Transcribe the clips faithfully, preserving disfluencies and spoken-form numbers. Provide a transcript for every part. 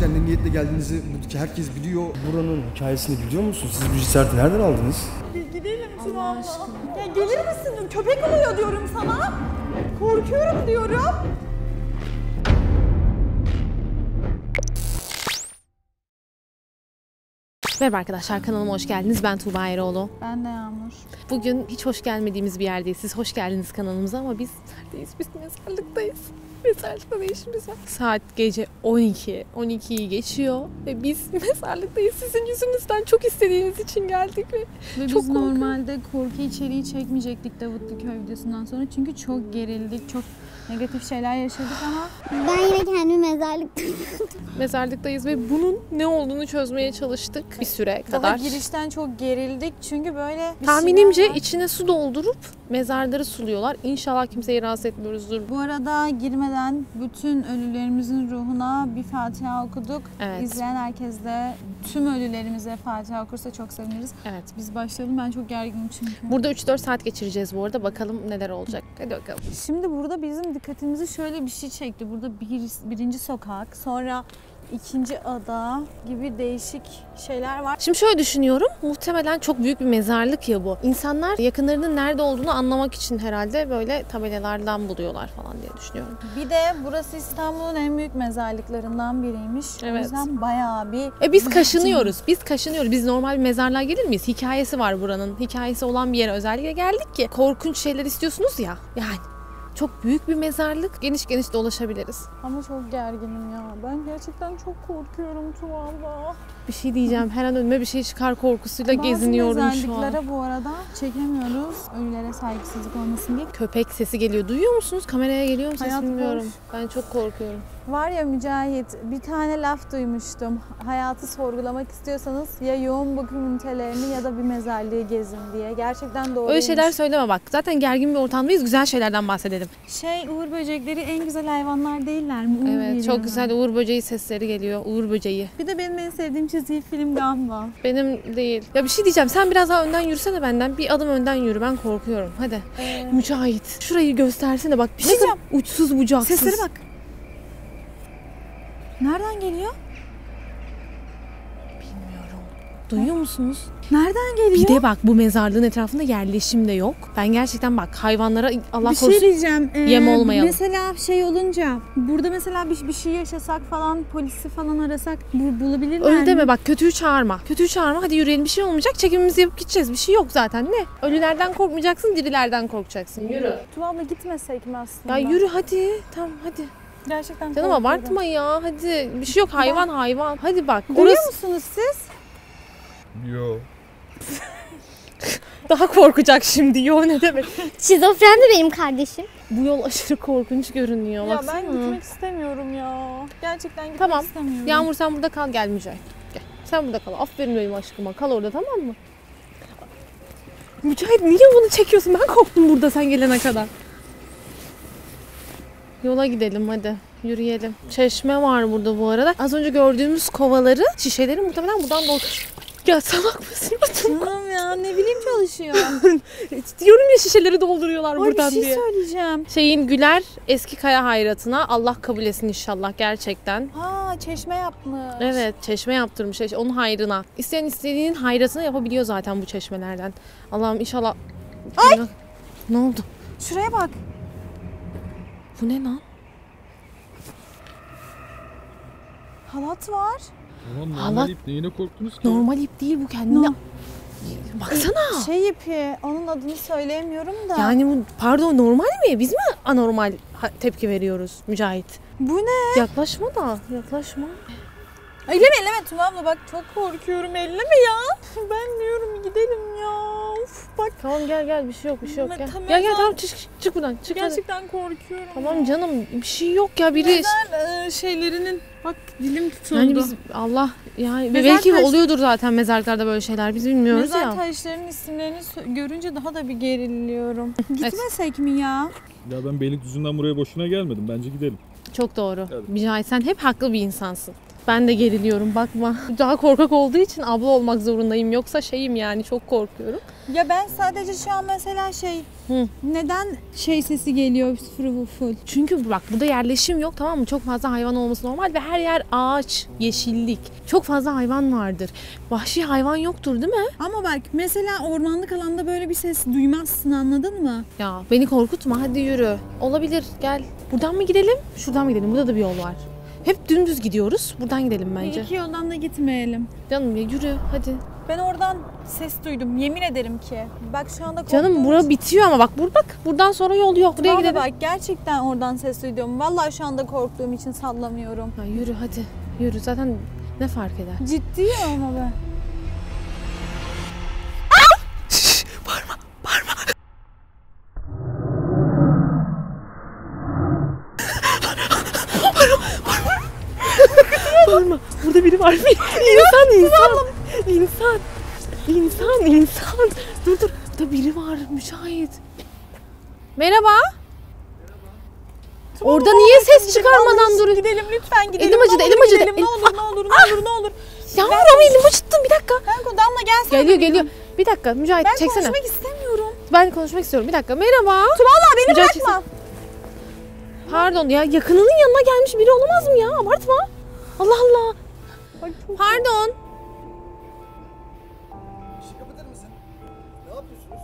kendi niyetle geldiğinizi buradaki herkes biliyor. Buranın hikayesini biliyor musunuz? Siz bu cesareti nereden aldınız? Gidelim Tuna abla. Ya gelir misin? Köpek oluyor diyorum sana. Korkuyorum diyorum. Merhaba arkadaşlar, kanalıma hoş geldiniz. Ben Tuğba Eroğlu. Ben de Yağmur. Bugün hiç hoş gelmediğimiz bir yerdeyiz. Siz hoş geldiniz kanalımıza ama biz neredeyiz? Biz mezarlıktayız. Mezarlıkta ne işimiz var? Saat gece on iki. on ikiyi geçiyor ve biz mezarlıktayız. Sizin yüzünüzden çok istediğiniz için geldik ve, ve çok biz korkuyorum. Normalde korku içeriği çekmeyecektik Davutlu Köy videosundan sonra. Çünkü çok gerildik, çok negatif şeyler yaşadık ama ben yine kendimi mezarlıkta mezarlıktayız ve bunun ne olduğunu çözmeye çalıştık bir süre kadar. Daha girişten çok gerildik çünkü böyle bir tahminimce içine su doldurup mezarları suluyorlar. İnşallah kimseyi rahatsız etmiyoruzdur. Bu arada girmeden bütün ölülerimizin ruhuna bir Fatiha okuduk. Evet. İzleyen herkes de tüm ölülerimize Fatiha okursa çok seviniriz. Evet. Biz başlayalım. Ben çok gerginim çünkü. Burada üç dört saat geçireceğiz bu arada. Bakalım neler olacak. Hadi bakalım. Şimdi burada bizim dikkatimizi şöyle bir şey çekti. Burada bir, birinci sokak, sonra ikinci ada gibi değişik şeyler var. Şimdi şöyle düşünüyorum. Muhtemelen çok büyük bir mezarlık ya bu. İnsanlar yakınlarının nerede olduğunu anlamak için herhalde böyle tabelalardan buluyorlar falan diye düşünüyorum. Bir de burası İstanbul'un en büyük mezarlıklarından biriymiş. Evet. O yüzden bayağı bir... E biz kaşınıyoruz. Biz kaşınıyoruz. Biz normal bir mezarlığa gelir miyiz? Hikayesi var buranın. Hikayesi olan bir yere özellikle geldik ki korkunç şeyler istiyorsunuz ya. Yani çok büyük bir mezarlık. Geniş geniş dolaşabiliriz. Ama çok gerginim ya. Ben gerçekten çok korkuyorum Tuğba. Bir şey diyeceğim. Her an önüme bir şey çıkar korkusuyla Bazı geziniyorum şu an. mezarlıklara bu arada çekemiyoruz. Ölülere saygısızlık olmasın diye. Köpek sesi geliyor. Duyuyor musunuz? Kameraya geliyor mu ses Hayat bilmiyorum. boş. Ben çok korkuyorum. Var ya Mücahit, bir tane laf duymuştum. Hayatı sorgulamak istiyorsanız ya yoğun bakım ünitelerini ya da bir mezarlığı gezin diye. Gerçekten doğruymuş. Öyle şeyler söyleme bak. Zaten gergin bir ortamdayız. Güzel şeylerden bahsedelim. Şey, uğur böcekleri en güzel hayvanlar değiller mi? Uğur Evet, veriyorlar. çok güzel uğur böceği sesleri geliyor. Uğur böceği. Bir de benim en sevdiğim çizgi film Gumball. Benim değil. Ya bir şey diyeceğim. Sen biraz daha önden yürüsene benden. Bir adım önden yürü. Ben korkuyorum. Hadi. Ee, Mücahit. Şurayı göstersene bak. Bir şey Nasıl diyeceğim. uçsuz bucaksız. Seslere bak. Nereden geliyor? Bilmiyorum. Duyuyor musunuz? Nereden geliyor? Bir de bak bu mezarlığın etrafında yerleşim de yok. Ben gerçekten bak hayvanlara Allah bir şey korusun diyeceğim. Ee, yem olmayalım. Mesela şey olunca, burada mesela bir, bir şey yaşasak falan, polisi falan arasak bu, bulabilirler Öyle mi? deme bak kötüyü çağırma. Kötüyü çağırma hadi yürüyelim bir şey olmayacak. Çekimimizi yapıp gideceğiz. Bir şey yok zaten ne? Ölülerden korkmayacaksın dirilerden korkacaksın. Yürü. Tuğba abla gitmesek mi aslında? Ya yürü hadi. Tamam hadi. Gerçekten Canım korkuyorum. abartma ya hadi. Bir şey yok hayvan hayvan. Hadi bak. Duyuyor Orası musunuz siz? Yo. daha korkacak şimdi. Yo ne demek. şizofren de benim kardeşim. Bu yol aşırı korkunç görünüyor. Ya Baksana. ben gitmek istemiyorum ya. Gerçekten gitmek Tamam. istemiyorum. Yağmur sen burada kal gel Mücahit. Gel. Sen burada kal. Aferin benim aşkıma. Kal orada tamam mı? Mücahit niye bunu çekiyorsun? Ben korktum burada sen gelene kadar. Yola gidelim hadi. Yürüyelim. Çeşme var burada bu arada. Az önce gördüğümüz kovaları, şişeleri muhtemelen buradan dolu. Ya salak mısın? Canım ya ne bileyim çalışıyor. Diyorum ya şişeleri dolduruyorlar Ay buradan bir şey diye. söyleyeceğim. Şeyin Güler eski kaya hayratına Allah kabul etsin inşallah gerçekten. Ha çeşme yapmış. Evet çeşme yaptırmış onun hayrına. İsteyen istediğinin hayratını yapabiliyor zaten bu çeşmelerden. Allah'ım inşallah. Ay! Ne oldu? Şuraya bak. Bu ne lan? Halat var. Aman Halat- normal ip neyine korktunuz ki? Normal ip değil bu kendine. No. Baksana. Şey ipi, onun adını söyleyemiyorum da. Yani bu pardon normal mi? Biz mi anormal ha- tepki veriyoruz Mücahit? Bu ne? Yaklaşma da yaklaşma. Elleme elleme Tuğba abla bak çok korkuyorum elleme ya. Ben diyorum gidelim ya. Uf, bak Tamam gel gel bir şey yok bir şey yok Me- gel. tamam, Gel gel tamam. tamam çık çık buradan çık hadi. gerçekten korkuyorum. Tamam canım bir şey yok ya biri. Mezar e, şeylerinin bak dilim tutuldu. Yani biz Allah yani Mezar belki taş- oluyordur zaten mezarlıklarda böyle şeyler biz bilmiyoruz Mezar ya. taşlarının isimlerini sö- görünce daha da bir geriliyorum. Gitmesek mi ya? Ya ben Beylikdüzü'nden buraya boşuna gelmedim. Bence gidelim. Çok doğru. Evet. Mücahit sen hep haklı bir insansın. Ben de geriliyorum bakma. Daha korkak olduğu için abla olmak zorundayım. Yoksa şeyim yani çok korkuyorum. Ya ben sadece şu an mesela şey... Hı. Neden şey sesi geliyor full full? Çünkü bak burada yerleşim yok, tamam mı? Çok fazla hayvan olması normal ve her yer ağaç, yeşillik. Çok fazla hayvan vardır. Vahşi hayvan yoktur değil mi? Ama bak mesela ormanlık alanda böyle bir ses duymazsın, anladın mı? Ya beni korkutma, hadi yürü. Olabilir, gel. Buradan mı gidelim? Şuradan mı gidelim? Burada da bir yol var. Hep dümdüz gidiyoruz. Buradan gidelim bence. İki yoldan da gitmeyelim. Canım ya yürü hadi. Ben oradan ses duydum. Yemin ederim ki. Bak şu anda korktuğum Canım bura için- bitiyor ama bak bur bak buradan sonra yol yok. Buraya Vallahi gidelim. bak gerçekten oradan ses duydum. Vallahi şu anda korktuğum için sallamıyorum. Ya yürü hadi. Yürü zaten ne fark eder? Ciddiyim ama ben. Bağırma, bağırma. Bağırma. Burada biri var. İnsan, insan. İnsan. İnsan, insan. Dur dur. Burada biri var. Mücahit. Merhaba. Orada niye ses çıkarmadan duruyor? Gidelim lütfen gidelim. Elim acıdı, Ne olur elim acıdı. gidelim, Ne Elim- olur ne olur ne olur ne olur. Yağmur ama elimi acıttın bir dakika. Kanka Damla gelsene. Geliyor geliyor. Bir dakika Mücahit Ben çeksene. konuşmak istemiyorum. Ben konuşmak istiyorum. Bir dakika. Merhaba. Valla beni Mücahit bırakma. Pardon ya, yakınının yanına gelmiş biri olamaz mı ya? Abartma. Allah Allah. Ay, çok- Pardon. Kapatır mısın? Ne yapıyorsunuz?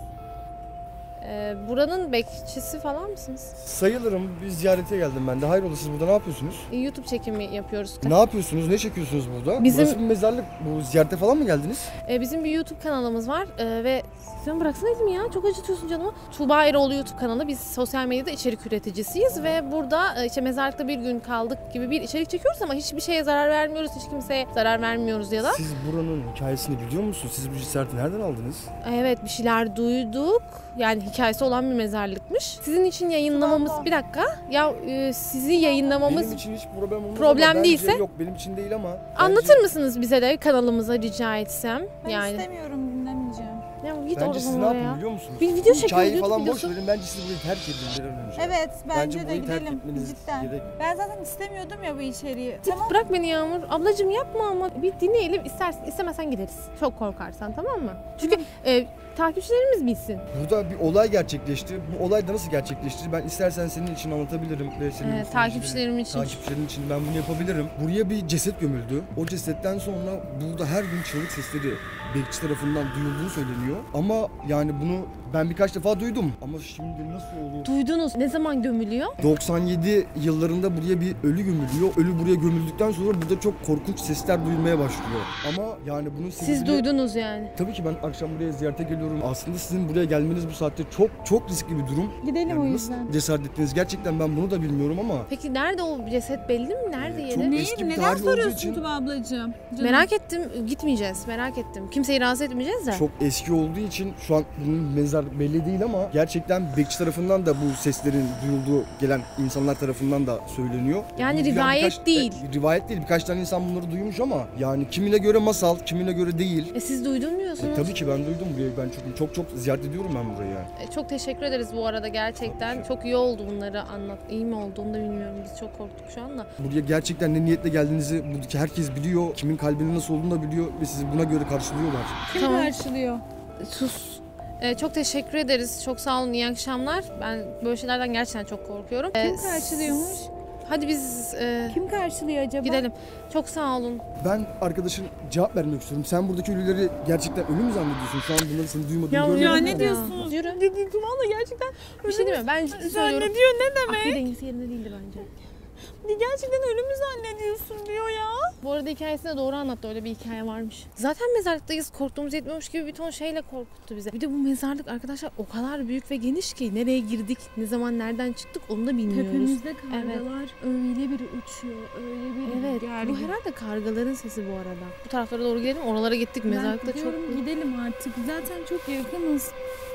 Ee, buranın bekçisi falan mısınız? Sayılırım. Bir ziyarete geldim ben de. Hayrola siz burada ne yapıyorsunuz? Ee, YouTube çekimi yapıyoruz. Ne yapıyorsunuz? Ne çekiyorsunuz burada? Bizim- Burası bir mezarlık. Bu ziyarete falan mı geldiniz? Ee, bizim bir YouTube kanalımız var ee, ve sen bıraksana elimi ya, çok acıtıyorsun canımı. Tuğba Eroğlu YouTube kanalı. Biz sosyal medyada içerik üreticisiyiz ve burada e, işte mezarlıkta bir gün kaldık gibi bir içerik çekiyoruz ama hiçbir şeye zarar vermiyoruz, hiç kimseye zarar vermiyoruz ya da. Siz buranın hikayesini biliyor musunuz? Siz bu ziyareti nereden aldınız? Evet, bir şeyler duyduk. Yani hikayesi olan bir mezarlıkmış. Sizin için yayınlamamız Tamam. bir dakika. Ya e, sizi yayınlamamız Benim için hiç problem olmaz Problem ama bence değilse- yok benim için değil ama. anlatır bence, mısınız bize de kanalımıza rica etsem? Ben yani istemiyorum, dinlemeyeceğim. ya git Bence siz oradan ne oraya. yapın biliyor musunuz? Bir video Bu çekiyoruz, hikayeyi YouTube falan boş videosu. verin. Bence siz burayı terk edin bir an önce. Evet bence, de burayı terk gidelim. etmeniz Cidden. gerek. Ben zaten istemiyordum ya bu içeriği. Git Tamam. bırak beni Yağmur. Ablacığım yapma ama. Bir dinleyelim, istersen istemezsen gideriz. Çok korkarsan, tamam mı? Çünkü e, takipçilerimiz bilsin. Burada bir olay gerçekleşti. Bu olay da nasıl gerçekleşti? Ben istersen senin için anlatabilirim. Ve senin Ee, izleyicilerin- takipçilerim için. Takipçilerin için ben bunu yapabilirim. Buraya bir ceset gömüldü. O cesetten sonra burada her gün çığlık sesleri bekçi tarafından duyulduğu söyleniyor. Ama yani bunu ben birkaç defa duydum. Ama şimdi nasıl olur? Duydunuz. Ne zaman gömülüyor? doksan yedi yıllarında buraya bir ölü gömülüyor. Ölü buraya gömüldükten sonra burada çok korkunç sesler duyulmaya başlıyor. Ama yani bunun sebebi... Siz duydunuz yani. Tabii ki ben akşam buraya ziyarete geliyorum. Aslında sizin buraya gelmeniz bu saatte çok çok riskli bir durum. Gidelim Yani o nasıl yüzden. cesaret ettiniz? Gerçekten ben bunu da bilmiyorum ama Peki nerede o ceset, belli mi? Nerede Ee, yeri? çok- Neyi? eski bir Neden tarih olduğu soruyorsun için- Tuba ablacığım? Canım. Merak ettim. Gitmeyeceğiz. Merak ettim. Kimseyi rahatsız etmeyeceğiz de. çok eski olduğu için şu an bunun mezar belli değil ama gerçekten bekçi tarafından da bu seslerin duyulduğu gelen insanlar tarafından da söyleniyor. Yani Bu bilen rivayet birkaç- değil. e, rivayet değil. Birkaç tane insan bunları duymuş ama yani kimine göre masal, kimine göre değil. E siz duydun E, muyorsunuz? tabii ki ben duydum burayı. Ben çok çok çok ziyaret ediyorum ben burayı. E, Çok teşekkür ederiz bu arada gerçekten. Çok iyi oldu bunları anlat. İyi mi olduğunu da bilmiyorum. Biz çok korktuk şu anda. Buraya gerçekten ne niyetle geldiğinizi buradaki herkes biliyor. Kimin kalbinin nasıl olduğunu da biliyor ve sizi buna göre karşılıyorlar. Kim Tamam. karşılıyor? Sus. E, çok teşekkür ederiz. Çok sağ olun. İyi akşamlar. Ben böyle şeylerden gerçekten çok korkuyorum. E, Kim karşılıyormuş? Hadi biz e, Kim karşılıyor acaba? gidelim. Çok sağ olun. Ben arkadaşın cevap vermek istiyorum. Sen buradaki ölüleri gerçekten ölü mü zannediyorsun? Şu an bunları seni duymadığını Ya, görmedim Ya ama- ne diyorsunuz? Yürü. Valla gerçekten Bir şey değil mi? Ben ciddi söylüyorum. zannediyor ne demek? Akli dengesi yerinde değildi bence. Gerçekten ölümü zannediyorsun diyor ya. Bu arada hikayesini de doğru anlattı. Öyle bir hikaye varmış. Zaten mezarlıktayız. Korktuğumuz yetmiyormuş gibi bir ton şeyle korkuttu bize. Bir de bu mezarlık arkadaşlar o kadar büyük ve geniş ki nereye girdik, ne zaman nereden çıktık onu da bilmiyoruz. Tepemizde kargalar öyle bir uçuyor, öyle bir Evet. gergin. Bu herhalde kargaların sesi bu arada. Bu taraflara doğru gidelim. Oralara gittik. Mezarlıkta Ben çok diyorum, gidelim artık. Zaten çok yakınız.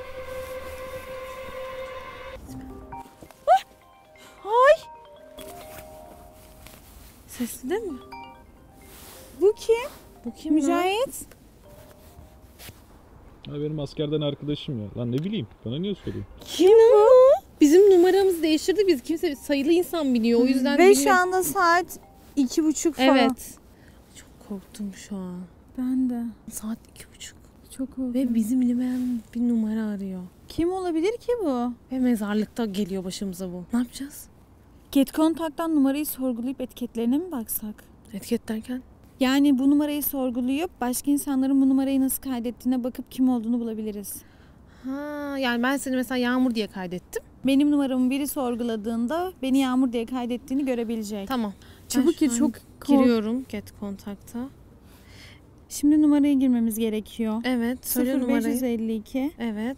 Ay! sesli değil mi? Bu kim? Bu kim ya? Mücahit. Ha, benim askerden arkadaşım ya. Lan ne bileyim, bana niye soruyor? Kim bu? Bizim numaramızı değiştirdi biz. Kimse sayılı insan biliyor. O yüzden Ve şu bilmiyorum. anda saat iki buçuk falan. Evet. korktum şu an. Ben de. Saat iki buçuk. Çok korktum. Ve bizi bilmeyen bir numara arıyor. Kim olabilir ki bu? Ve mezarlıkta geliyor başımıza bu. Ne yapacağız? Get Contact'tan numarayı sorgulayıp etiketlerine mi baksak? Etiket derken? Yani bu numarayı sorgulayıp başka insanların bu numarayı nasıl kaydettiğine bakıp kim olduğunu bulabiliriz. Ha, yani ben seni mesela Yağmur diye kaydettim. Benim numaramı biri sorguladığında beni Yağmur diye kaydettiğini görebilecek. Tamam. Çabuk Ben gir, şu çok an kork- giriyorum Get Contact'a. Şimdi numarayı girmemiz gerekiyor. Evet. Söyle sıfır beş numarayı. elli iki. Evet.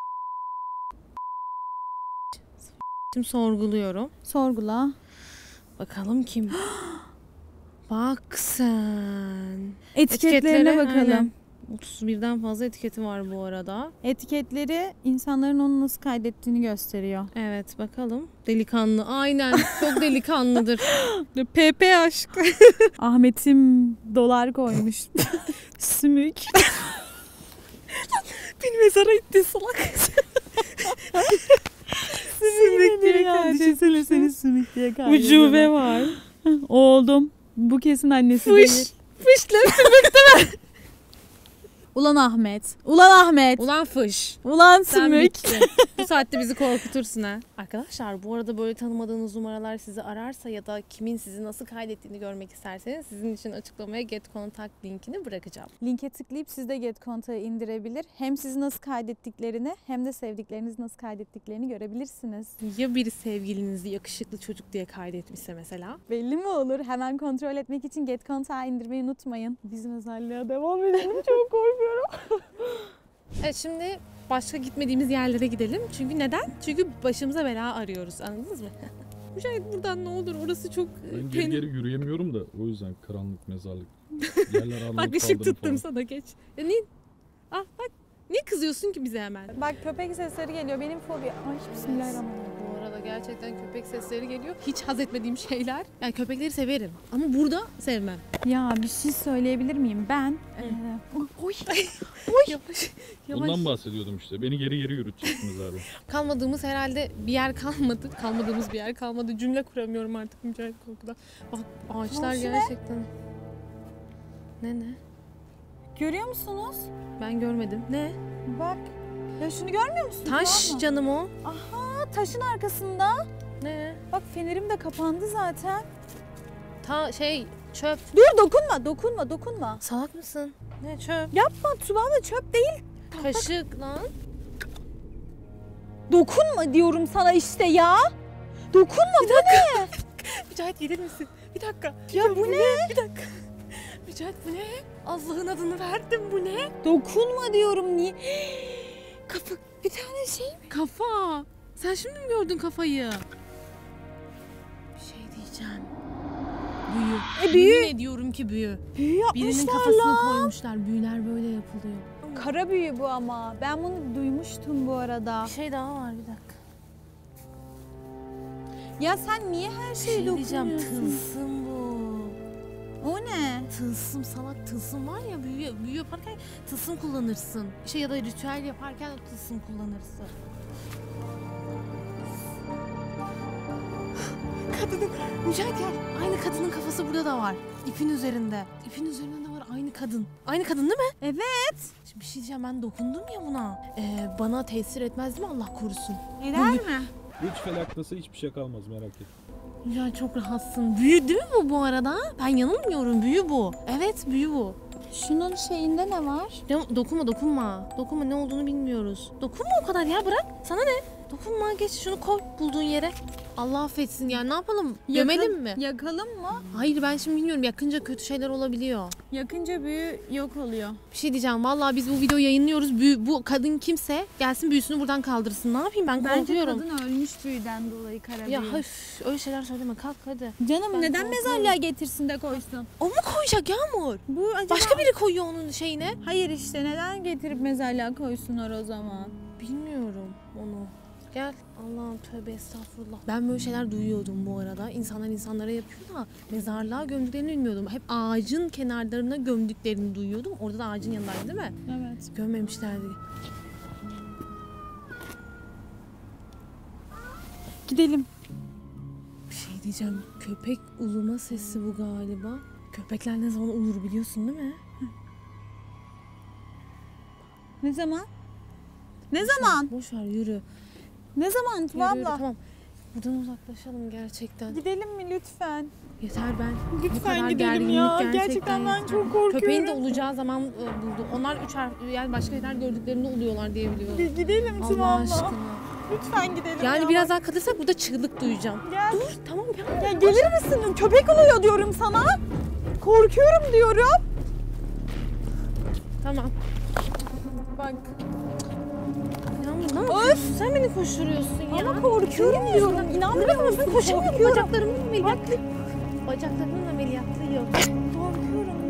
Şimdi sorguluyorum. Sorgula. Bakalım kim? Bak sen. Etiketlerine bakalım. aynen. otuz birden fazla etiketi var bu arada. Etiketleri insanların onu nasıl kaydettiğini gösteriyor. Evet bakalım. Delikanlı. Aynen. Çok delikanlıdır. P P aşk. Ahmet'im dolar koymuş. Sümük. Bir mezara itti salak. Sümük diye kaydetsene seni sümük diye kaydediyor. Ucube var. Oldum. Bu kesin annesi Fış. değil. Fışla. Ulan Ahmet. Ulan Ahmet. Ulan fış. Ulan Sen sümük. bittin. Bu saatte bizi korkutursun ha. Arkadaşlar bu arada böyle tanımadığınız numaralar sizi ararsa ya da kimin sizi nasıl kaydettiğini görmek isterseniz sizin için açıklamaya Get Contact linkini bırakacağım. Linke tıklayıp siz de Get Contact'ı indirebilir. Hem sizi nasıl kaydettiklerini hem de sevdiklerinizi nasıl kaydettiklerini görebilirsiniz. Ya biri sevgilinizi yakışıklı çocuk diye kaydetmişse mesela? Belli mi olur? Hemen kontrol etmek için Get Contact'ı indirmeyi unutmayın. Biz mezarlığa devam edelim. Çok korkuyorum. Evet şimdi başka gitmediğimiz yerlere gidelim. Çünkü neden? Çünkü başımıza bela arıyoruz. Anladınız mı? Müşahit buradan ne olur orası çok... Ben geri geri yürüyemiyorum da o yüzden karanlık mezarlık. Yerler armut Bak ışık kaldırım tuttum falan. sana geç. Ya niye? Ah bak niye kızıyorsun ki bize hemen? Bak köpek sesleri geliyor. Benim fobi. Ay bismillahirrahmanirrahim. Bu arada gerçekten köpek sesleri geliyor. Hiç haz etmediğim şeyler. Yani köpekleri severim ama burada sevmem. Ya bir şey söyleyebilir miyim? Ben... eee, oy. Yavaş. Yavaş. Ondan bahsediyordum işte. Beni geri geri yürüteceksiniz abi. Kalmadığımız herhalde bir yer kalmadı. Kalmadığımız bir yer kalmadı. Cümle kuramıyorum artık Mücahit korkudan. Bak ağaçlar Komşu ne? gerçekten. Ne ne? Görüyor musunuz? Ben görmedim. Ne? Bak. Ya şunu görmüyor musun? Taş Tamam mı? canım o. Aha taşın arkasında. Ne? Bak fenerim de kapandı zaten. Ta şey çöp. Dur dokunma dokunma dokunma. Salak mısın? Ne çöp? Yapma Tuba çöp değil. Kaşık lan. Dokunma diyorum sana işte ya. Dokunma bu ne? Mücahit gelir misin? Bir dakika. Ya bu ne? Bir dakika. Mücahit bu ne? Allah'ın adını verdim bu ne? Dokunma diyorum niye? Kafa bir tane şey mi? Kafa. Sen şimdi mi gördün kafayı? Bir şey diyeceğim. Büyü. E, büyü. Yemin ediyorum ki büyü. Büyü yapmışlar Birinin kafasını lan. koymuşlar. Büyüler böyle yapılıyor. Kara büyü bu ama. Ben bunu duymuştum bu arada. Bir şey daha var bir dakika. Ya sen niye her Bir şeye şey diyeceğim. dokunuyorsun? Tılsım bu. O ne? Tılsım salak tılsım var ya büyü, büyü yaparken tılsım kullanırsın. Şey ya da ritüel yaparken tılsım kullanırsın. Kadının, Mücahit gel. Aynı kadının kafası burada da var. İpin üzerinde. İpin üzerinde de var aynı kadın. Aynı kadın değil mi? Evet. Şimdi bir şey diyeceğim ben dokundum ya buna. Ee, bana tesir etmez değil mi Allah korusun? Eder mi? Üç felaklasa hiçbir şey kalmaz merak etme. Ya çok rahatsın. Büyü değil mi bu bu arada? Ben yanılmıyorum büyü bu. Evet büyü bu. Şunun şeyinde ne var? Ya, dokunma dokunma. Dokunma ne olduğunu bilmiyoruz. Dokunma o kadar ya bırak. Sana ne? Dokunma geç şunu koy bulduğun yere. Allah affetsin ya ne yapalım? Gömelim mi? Yakalım mı? Hayır ben şimdi bilmiyorum yakınca kötü şeyler olabiliyor. Yakınca büyü yok oluyor. Bir şey diyeceğim vallahi biz bu videoyu yayınlıyoruz. Büyü, bu kadın kimse gelsin büyüsünü buradan kaldırsın. Ne yapayım ben Bence korkuyorum. kadın ölmüş büyüden dolayı kara büyü. Ya höf öyle şeyler söyleme kalk hadi. Canım Ben neden korkuyorum. mezarlığa getirsin de koysun? O mu koyacak Yağmur? Bu acaba... Başka biri koyuyor onun şeyine. Hayır işte neden getirip mezarlığa koysunlar o zaman? Bilmiyorum onu. Gel. Allah'ım tövbe estağfurullah. Ben böyle şeyler duyuyordum bu arada. İnsanlar insanlara yapıyor da mezarlığa gömdüklerini bilmiyordum. Hep ağacın kenarlarına gömdüklerini duyuyordum. Orada da ağacın yanındaydı değil mi? Evet. Gömmemişlerdi. Gidelim. Bir şey diyeceğim. Köpek uluma sesi bu galiba. Köpekler ne zaman uyur biliyorsun değil mi? Ne zaman? Ne zaman? Boş ver yürü. Ne zaman Yürü, Tuba yürü, abla? tamam. Buradan uzaklaşalım gerçekten. Gidelim mi lütfen? Yeter ben. Bu Lütfen kadar gidelim gerginlik ya. Gerçekten ben yeter. çok korkuyorum. Köpeğin de olacağı zaman e, buldu. Onlar üç harf, yani başka şeyler gördüklerinde oluyorlar diye biliyorum. Gi- Gidelim Tuba Allah abla. aşkına. Lütfen gidelim Yani ya. biraz daha kalırsak burada çığlık duyacağım. Gel. Dur tamam ya. Ya gelir misin? Köpek oluyor diyorum sana. Korkuyorum diyorum. Tamam. Bak. Yağmur ne yapıyorsun? Sen beni koşturuyorsun ya. Ama korkuyorum diyorum. İnanmıyor musun? Koşamıyorum. Bacaklarımın ameliyatlı. Bacaklarımın ameliyatlıyım. Korkuyorum.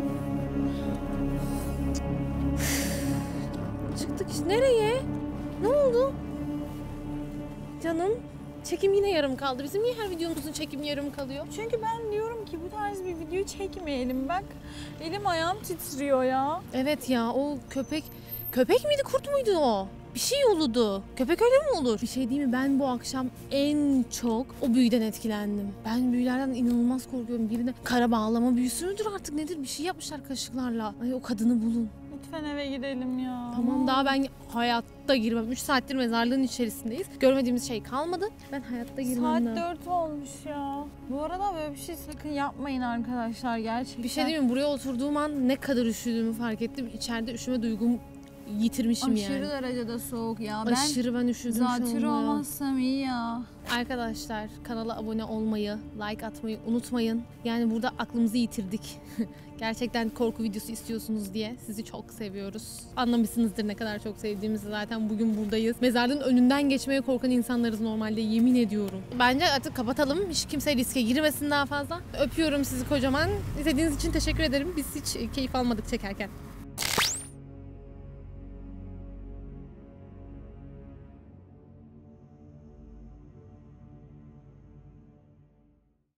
Çıktık işte. Nereye? Ne oldu? Canım. Çekim yine yarım kaldı. Bizim niye her videomuzun çekimi yarım kalıyor? Çünkü ben diyorum ki bu tarz bir video çekmeyelim. Bak elim ayağım titriyor ya. Evet ya o köpek... Köpek miydi kurt muydu o? Bir şey uludu. Köpek öyle mi olur? Bir şey değil mi? Ben bu akşam en çok o büyüden etkilendim. Ben büyülerden inanılmaz korkuyorum. Birine kara bağlama büyüsü müdür artık nedir? Bir şey yapmışlar kaşıklarla. Ay o kadını bulun. Lütfen eve gidelim ya. Tamam daha ben hayatta girmem. üç saattir mezarlığın içerisindeyiz. Görmediğimiz şey kalmadı. Ben hayatta girmem. Saat daha. dört olmuş ya. Bu arada böyle bir şey sakın yapmayın arkadaşlar gerçekten. Bir şey değil mi? Buraya oturduğum an ne kadar üşüdüğümü fark ettim. İçeride üşüme duygumu yitirmişim Aşırı yani. derecede soğuk ya. Ben Aşırı ben üşüdüm şu zatürre anda. olmazsam iyi ya. Arkadaşlar kanala abone olmayı, like atmayı unutmayın. Yani burada aklımızı yitirdik. Gerçekten korku videosu istiyorsunuz diye sizi çok seviyoruz. Anlamışsınızdır ne kadar çok sevdiğimizi, zaten bugün buradayız. Mezarlığın önünden geçmeye korkan insanlarız normalde, yemin ediyorum. Bence artık kapatalım. Hiç kimse riske girmesin daha fazla. Öpüyorum sizi kocaman. İzlediğiniz için teşekkür ederim. Biz hiç keyif almadık çekerken.